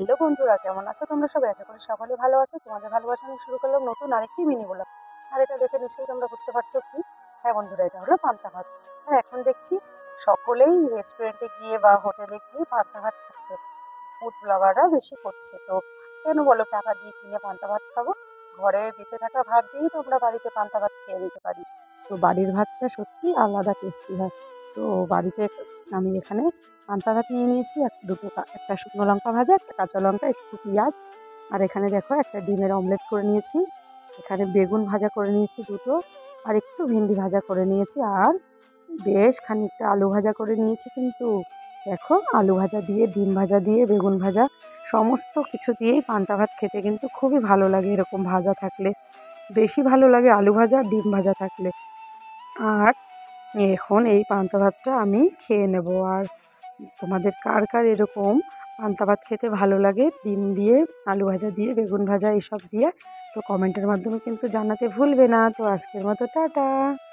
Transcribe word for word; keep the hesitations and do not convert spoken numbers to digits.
Hello বন্ধুরা, কেমন আছো তোমরা সবাই? আশা করি সকলে ভালো আছো। তোমাদের ভালোবাসা নিয়ে শুরু করলাম নতুন আরেকটি মিনি ব্লগ। আর এটা দেখে নিশ্চয়ই তোমরা বুঝতে পারছো কি? হ্যাঁ বন্ধুরা, এটা হলো পান্তা ভাত। আর এখন দেখছি সকলেই রেস্টুরেন্টে গিয়ে বা হোটেলে গিয়ে পান্তা ভাত খাচ্ছে। ফুড ব্লগাররা বেশি করছে। তো কেন বলো টাকা দিয়ে কিনে পান্তা ভাত খাবো? ঘরে বেঁচে থাকা ভাত দিয়েই তো আমরা বাড়িতে পান্তা ভাত খেয়ে নিতে পারি। তো বাড়ির ভাতটা সত্যি আলাদা টেস্টি হয়। তো বাড়িতে আমি এখানে পান্তা ভাত নিয়ে নিয়েছি, এক দুটো কা একটা শুকনো লঙ্কা ভাজা, একটা কাঁচা লঙ্কা, একটু পেঁয়াজ। আর এখানে দেখো একটা ডিমের অমলেট করে নিয়েছি। এখানে বেগুন ভাজা করে নিয়েছি দুটো, আর একটু ভেন্ডি ভাজা করে নিয়েছি, আর বেশ খানিকটা আলু ভাজা করে নিয়েছি। কিন্তু দেখো, আলু ভাজা দিয়ে, ডিম ভাজা দিয়ে, বেগুন ভাজা সমস্ত কিছু দিয়েই পান্তা ভাত খেতে কিন্তু খুবই ভালো লাগে। এরকম ভাজা থাকলে বেশি ভালো লাগে, আলু ভাজা, ডিম ভাজা থাকলে। আর এখন এই পান্তা ভাতটা আমি খেয়ে নেব। আর তোমাদের কার কার এরকম পান্তা ভাত খেতে ভালো লাগে ডিম দিয়ে, আলু ভাজা দিয়ে, বেগুন ভাজা এইসব দিয়ে, তো কমেন্টের মাধ্যমে কিন্তু জানাতে ভুলবে না। তো আজকের মতো টাটা।